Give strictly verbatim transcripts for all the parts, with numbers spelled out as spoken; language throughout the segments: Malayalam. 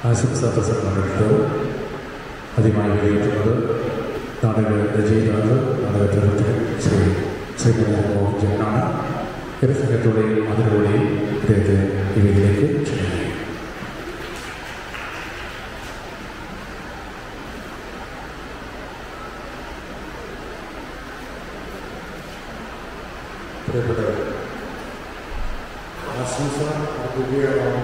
ആശംസാ പ്രസംഗം നടത്തിയത് ആദ്യമായി വിളിക്കുന്നത് നാടക രചയിതാവ് നാടക പ്രവർത്തകൻ ശ്രീ ശ്രീമതി മോഹൻ ജനാണ്. ഒരു സംഘത്തോടെയും അതിലൂടെയും ഇദ്ദേഹത്തെ ഈ വേദിയിലേക്ക് ക്ഷണിക്കുന്നു. പ്രിയപ്പെട്ടവർ, ആശംസ അർപ്പിക്കുകയാണ്.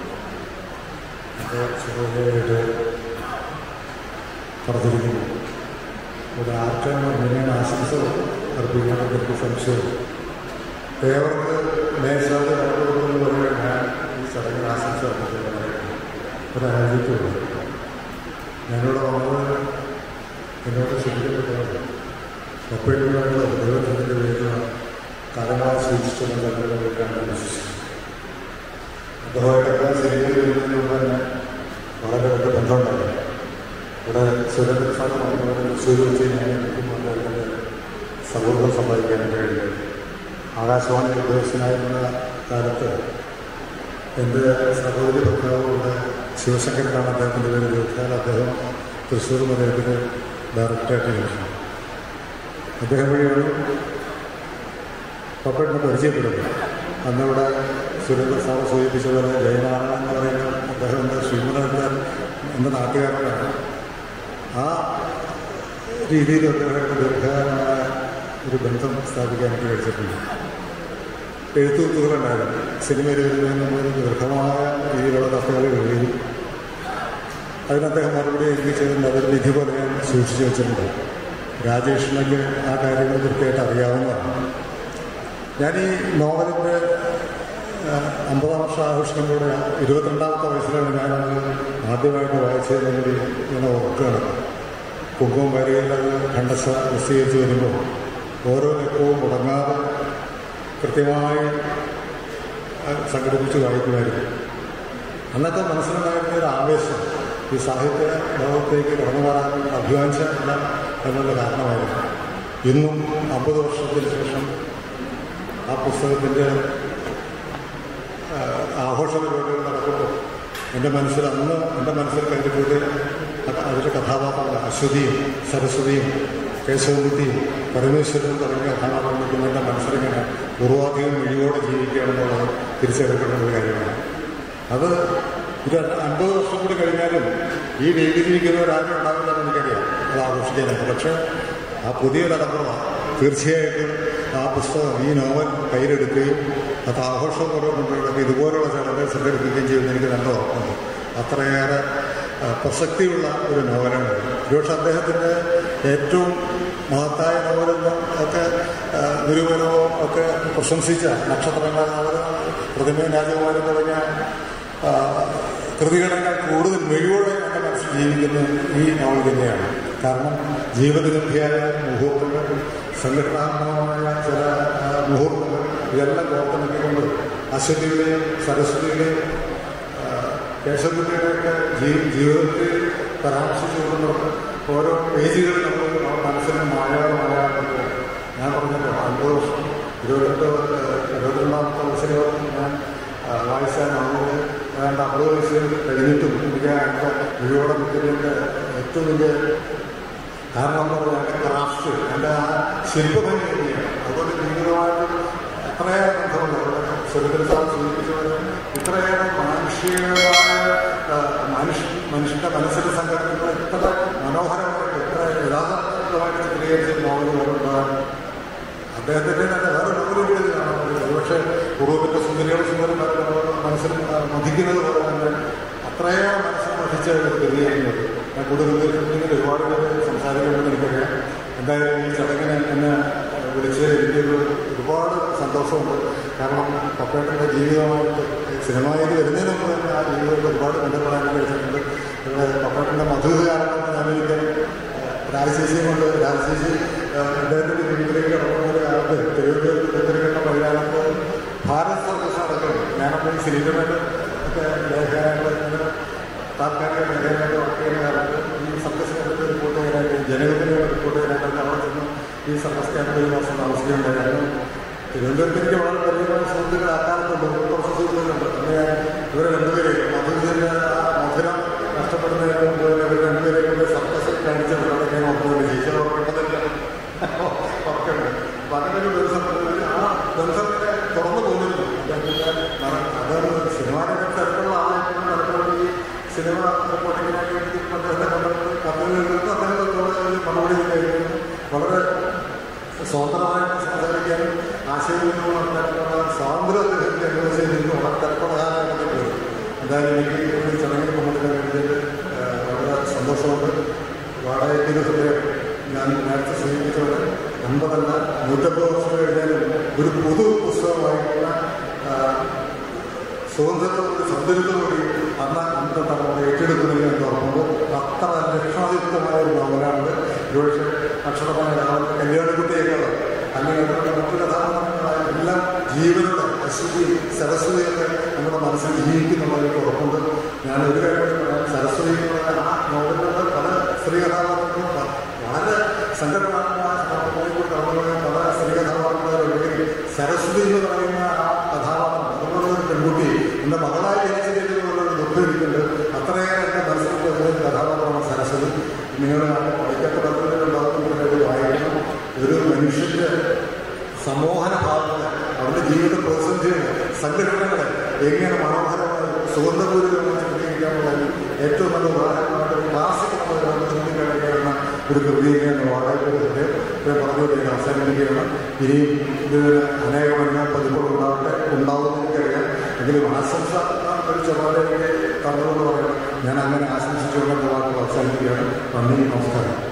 സുഖമായിട്ട് പറഞ്ഞിരിക്കുന്നു. ഒരു ആർക്കാണ് എങ്ങനെയാണ് ആശംസ അർപ്പിക്കുന്നത് എനിക്ക് സംശയം. ഏവർക്ക് മേശാതെ നടത്തുന്നത് പോലെ ഞാൻ ഈ ചടങ്ങിൽ ആശംസ അർപ്പിക്കുന്നത് ഒരാഴ്ചയ്ക്കുള്ളൂ. ഞാനിവിടെ വന്നത് എന്നോട് ശ്രദ്ധിക്കപ്പെട്ടത് ഒപ്പേറ്റുമായിട്ടുള്ള ദൈവത്തിൻ്റെ പേരിലാണ് കാലങ്ങളായി സൂക്ഷിച്ചുള്ള കാര്യങ്ങളിലേക്കാണ് വിശ്വസിക്കുന്നത്. അദ്ദേഹമായിട്ടൊക്കെ സിനിമയിൽ വരുന്നതിന് മുമ്പ് തന്നെ വളരെ വലിയ ബന്ധമുണ്ടായിരുന്നു. ഇവിടെ സുരേന്ദ്ര സാർ പറഞ്ഞവരെ തൃശ്ശൂർ വെച്ച് ഞാൻ നിൽക്കുമ്പോൾ അതിൻ്റെ സൗഹൃദം സമ്പാദിക്കാൻ കഴിയുന്നത്. ആകാശവാണി ഉദ്യോഗസ്ഥനായിരുന്ന കാലത്ത് എൻ്റെ സഹോദരി ഭർത്താവുകൊണ്ട് ശിവശങ്കരനാണ് അദ്ദേഹത്തിൻ്റെ പേര് ചോദിച്ചാൽ അദ്ദേഹം തൃശ്ശൂർ നിലയത്തിന് ഡയറക്ടറായിട്ട് നിൽക്കുന്നു. അദ്ദേഹം വഴിയാണ് പപ്പേട്ടിനെ പരിചയപ്പെടുന്നത്. അന്നിവിടെ സുരേന്ദ്ര സാറ് സൂചിപ്പിച്ച പോലെ ജയനാരായണൻ എന്ന് പറയുന്ന അദ്ദേഹം എൻ്റെ ശ്രീമനൻ്റെ എൻ്റെ നാട്ടുകാരനാണ്. ആ രീതിയിൽ അദ്ദേഹം ദീർഘകാലമായ ഒരു ബന്ധം സ്ഥാപിക്കാൻ എനിക്ക് കഴിച്ചിട്ടുണ്ട്. എഴുത്തുകുത്തുകളുണ്ടായിരുന്നു. സിനിമയിൽ എഴുതുന്നതിന് ദീർഘമായ രീതിയിലുള്ള കഥകൾ എഴുതുകയും അതിന് അദ്ദേഹം മറുപടി എനിക്ക് ചെയ്തിട്ടുണ്ട്. അതൊരു വിധി പോലെ ഞാൻ സൂക്ഷിച്ചു വെച്ചിട്ടുണ്ട്. രാജേഷിനൊക്കെ ആ കാര്യങ്ങൾ കൃത്യമായിട്ട് അറിയാവുന്നതാണ്. ഞാൻ ഈ നോവലിൻ്റെ അമ്പതാം വർഷ ആഘോഷങ്ങളുടെ ഇരുപത്തിരണ്ടാമത്തെ വയസ്സിലാണ് ഞാനത് ആദ്യമായിട്ട് വായിച്ചതെങ്കിൽ ഇങ്ങനെ ഓർക്കുകയാണ്. കുങ്കുമം വരികയിലത് ഖണ്ഡസ പ്രസിദ്ധീകരിച്ച് വരുമ്പോൾ ഓരോ ലക്കവും മുടങ്ങാതെ കൃത്യമായി സംഘടിപ്പിച്ച് വായിക്കുമായിരുന്നു. അന്നത്തെ മനസ്സിലുണ്ടായിരുന്ന ഒരു ആവേശം ഈ സാഹിത്യ ലോകത്തേക്ക് കടന്നു വരാൻ അഭിവാഞ്ചില്ല എന്നുള്ള കാരണമായിരുന്നു. ഇന്നും അമ്പത് വർഷത്തിന് ശേഷം ആ പുസ്തകത്തിൻ്റെ ആഘോഷ പരിപാടികൾ നടക്കുമ്പോൾ എൻ്റെ മനസ്സിൽ അന്ന് എൻ്റെ മനസ്സിൽ കരുതിക്കൂട്ടി അതിൻ്റെ കഥാപാത്രങ്ങൾ അശ്വതിയും സരസ്വതിയും കേശവകുട്ടിയും പരമേശ്വരനും തുടങ്ങിയ കഥാപാത്രങ്ങൾ എൻ്റെ മനസ്സിലിങ്ങനെ പൂർവാധികം മിഴിയോടെ ജീവിക്കുകയാണെന്നുള്ളത് തിരിച്ചറിയപ്പെടുന്ന ഒരു കാര്യമാണ്. അത് ഇത് അൻപത് വർഷം കൂടി കഴിഞ്ഞാലും ഈ വേദിയിലിരിക്കുന്നവരാരും ഉണ്ടാവില്ലെന്ന് എനിക്കറിയാം അത് ആഘോഷിക്കാനായിട്ട്. പക്ഷേ ആ പുതിയ തലമുറ തീർച്ചയായിട്ടും ആ പുസ്തകം ഈ നോവൽ കയ്യിലെടുക്കുകയും അത് ആഘോഷപൂർവ്വം കൊണ്ടുവരുന്നത് ഇതുപോലുള്ള ചടങ്ങുകൾ സംഘടിപ്പിക്കുകയും ചെയ്യുമെന്ന് എനിക്ക് നല്ല ഉറപ്പുണ്ട്. അത്രയേറെ പ്രസക്തിയുള്ള ഒരു നോവലാണ്. ഒരുപക്ഷെ അദ്ദേഹത്തിൻ്റെ ഏറ്റവും മഹത്തായ നോവലെന്നും ഒക്കെ നിരൂപനവും ഒക്കെ പ്രശംസിച്ച നക്ഷത്രങ്ങൾ നോവൽ, പ്രതിമയും രാജകുമാരൻ തുടങ്ങിയ കൃതികളെല്ലാം കൂടുതൽ മിഴിവോടെ എൻ്റെ മനസ്സിൽ ജീവിക്കുന്ന ഈ നോവൽ തന്നെയാണ്. കാരണം ജീവിതഗന്ധിയായ മുഹൂർത്തങ്ങൾ, സംഘടനാത്മകമായ ചില മുഹൂർത്തങ്ങൾ ഇതെല്ലാം പ്രവർത്തനത്തിക്കൊണ്ട് അശ്വതിയുടെയും സരസ്വതിയുടെയും കേശവകുട്ടിയുടെയൊക്കെ ജീ ജീവിതത്തിൽ പരാമർശിച്ചുകൊണ്ടുള്ള ഓരോ പേജുകൾ നമ്മൾ മനസ്സിന് മായാതെ മായാറുണ്ട്. ഞാൻ പറഞ്ഞല്ലോ അൻപത് വർഷം ഇരുപത്തെട്ട് ഇരുപത്തിരണ്ടാമത്തെ വയസ്സിലും ഞാൻ വായിച്ചാൽ നമ്മൾ വേണ്ട അമ്പത് വയസ്സ് കഴിഞ്ഞിട്ടും എനിക്ക് എൻ്റെ വിഴിയോടെ നിൽക്കുന്നതിൻ്റെ ഏറ്റവും വലിയ കാരണം എന്ന് പറഞ്ഞാൽ എൻ്റെ ക്രാഫ്റ്റ്, എൻ്റെ ആ ശില്പഭംഗി തന്നെയാണ്. അതുകൊണ്ട് ജീവിതമായിട്ട് എത്രയേറെ ബന്ധമുണ്ട്. അവിടെ സുരേന്ദ്ര സാർ സൂചിപ്പിച്ചത് ഇത്രയേറെ മാനുഷികമായ മനുഷ്യ മനുഷ്യൻ്റെ മനസ്സിൻ്റെ സംഘടനകൾ ഇത്ര മനോഹരമായിട്ട് ഇത്ര യഥാർത്ഥമായിട്ട് ചിത്രീകരിച്ച നോവലുകളുണ്ടാകാൻ അദ്ദേഹത്തിൻ്റെ തന്നെ വേറെ നോവലും കൂടി കാണാൻ പറ്റില്ല. ഒരുപക്ഷെ പൂർവ്വത്തിൻ്റെ സുന്ദരികളും സുന്ദരന്മാരുടെ മനസ്സിൽ മതിക്കുന്നത് പോലെ തന്നെ അത്രയേറെ മനസ്സിൽ മതിച്ച ഒരു കൃതിയായിരുന്നത്. ഞാൻ കൂടുതൽ ഉദ്ദേശിക്കുന്നത് ഒരുപാട് പേര് സംസാരിക്കണമെന്ന് എനിക്കറിയാം. എന്തായാലും ഈ ചടങ്ങിന് എന്നെ വിളിച്ച് എനിക്കൊരു ഒരുപാട് സന്തോഷമുണ്ട്. കാരണം പപ്പേട്ടൻ്റെ ജീവിതമായിട്ട് സിനിമയിൽ വരുന്നതിന് മുമ്പ് തന്നെ ആ ജീവിതത്തിൽ ഒരുപാട് ബന്ധപ്പെടാനായിട്ട് കഴിച്ചിട്ടുണ്ട്. ഇവിടെ പപ്പേട്ടൻ്റെ മധുകാരനെന്ന് ഞാനൊരിക്കലും രാജശേഷിയും കൊണ്ട് രാജശേഷി അദ്ദേഹത്തിൻ്റെ ജീവിതത്തിലേക്ക് കടക്കുന്ന കാലത്ത് തിരുവനന്തപുരത്ത് പത്രികയുടെ മലയാളത്ത് ഭാരത് സർവീസ് നടക്കുന്നു. ഞാനപ്പോൾ ഈ സിനിമയുടെ ഒക്കെ ലേഖനങ്ങൾ താൽക്കാലിക ലേഖനങ്ങൾ വർക്ക് ചെയ്യുന്ന കാലത്ത് ഈ സർക്കസ് കേന്ദ്രത്തിൽ റിപ്പോർട്ട് ചെയ്യാനായിട്ട് ജനകത്തിന് റിപ്പോർട്ട് ചെയ്യാനായിട്ട് അവിടെ ചെന്ന് ഈ സർക്കസ് കേന്ദ്രത്തിൽ ഒരു വർഷം താമസിക്കുകയുണ്ടായിരുന്നു. തിരുവനന്തപുരത്തേക്ക് വളരെ പരിചയമായ സുഹൃത്തുക്കൾ ആ കാലത്തുണ്ട്, കുറച്ച് സുഹൃത്തുക്കളുണ്ട്. അങ്ങനെ ഇവരെ രണ്ടുപേരെയും മധുരത്തിൻ്റെ ആ മധുരം സിനിമ റിപ്പോർട്ടിങ്ങിനായി അദ്ദേഹത്തെ കണ്ടിട്ട് കത്തുകൾക്ക് അദ്ദേഹത്തോട് മറുപടി കഴിക്കുന്നു. വളരെ സ്വതന്ത്രമായിട്ട് സംസാരിക്കാനും ആശയവിനിമയം നടത്താനുള്ള സ്വാതന്ത്ര്യം അദ്ദേഹത്തെ അനുവദിച്ചിരുന്നു. വളരെ തൽപ്രധാനമായിട്ട് വരും. എന്തായാലും എനിക്ക് ഈ ചടങ്ങിൽ പങ്കെടുക്കാൻ വേണ്ടിയിട്ട് വളരെ സന്തോഷമുണ്ട്. വാടകയ്ക്ക് ഹൃദയം ഞാൻ നേരത്തെ സൂചിപ്പിച്ചത് അൻപതല്ല നൂറ്റമ്പത് വർഷം കഴിഞ്ഞാലും ഒരു പൊതു പുസ്തകമായിട്ടുള്ള സ്വാതന്ത്ര്യത്തോട് സൗന്ദര്യത്തോടുകൂടി അന്ന് അന്നത്തെ തലമുറ ഏറ്റെടുക്കുന്നില്ല എന്ന് പറയുമ്പോൾ അത്ര ലക്ഷണയുക്തമായ ഒരു നോവലാണ്. ഒരുപക്ഷെ അക്ഷരമായ രാവിലെ കല്യാണക്കുട്ടിയേക്കാൾ അല്ലെങ്കിൽ അതിനുള്ള മറ്റു കഥാപാത്രങ്ങളായ എല്ലാം ജീവനുള്ള അശ്വതി സരസ്വതിയൊക്കെ നമ്മുടെ മനസ്സിൽ ജീവിക്കുന്നുള്ളതിന് ഉറപ്പുണ്ട്. ഞാൻ ഒരു കാര്യം പറയാം, സരസ്വതി എന്നുള്ള ആ നോവലിലുള്ള പല സ്ത്രീ കഥാപാത്രങ്ങളും വളരെ സങ്കടമായ കടന്നുപോയ പല സ്ത്രീ കഥാപാത്രങ്ങളുണ്ടെങ്കിൽ സരസ്വതി എന്ന് പറയുന്ന ആ കഥാപാത്രം അതുപോലെ ഒരു പെൺകുട്ടി എൻ്റെ മകളായി ജനിച്ചതിനുള്ള ദുഃഖം ഇരിക്കുന്നുണ്ട്. അത്രയേറെ എൻ്റെ മനസ്സിൽ ഒരു കഥാപാത്രമാണ് സരസ്വതി. നിങ്ങൾ പഠിക്കാത്ത പത്രത്തിലുണ്ടാകുന്ന വായിക്കണം. ഒരു മനുഷ്യൻ്റെ സമൂഹന ഭാവങ്ങൾ അവരുടെ ജീവിത പ്രതിസന്ധികൾ സംഘടനകളെ എങ്ങനെ മനോഹരമായി സുഗന്ധപൂരിതമായി ചിത്രീകരിക്കാനുള്ളതിൽ ഏറ്റവും നല്ല ഉദാഹരണമായിട്ട് ക്ലാസിക് ചൂണ്ടിക്കാണിക്കുന്ന ഒരു കൃതിയാണ് വാടകയ്ക്ക് പറഞ്ഞുകൊണ്ട് അവസാനിപ്പിക്കുകയാണ്. ഇനിയും ഇതിന് അനേകമന്യ പതിപ്പുകൾ ഉണ്ടാവട്ടെ ഉണ്ടാവുമെന്ന് എനിക്കറിയാം. എങ്കിലും ആശംസ ഒരു ചെറുപാടേക്ക് തന്നതെന്ന് പറയണം. ഞാൻ അങ്ങനെ ആശംസിച്ചുകൊണ്ട് വാക്കുകൾ അവസാനിപ്പിക്കുകയാണ്. നന്ദി, നമസ്കാരം.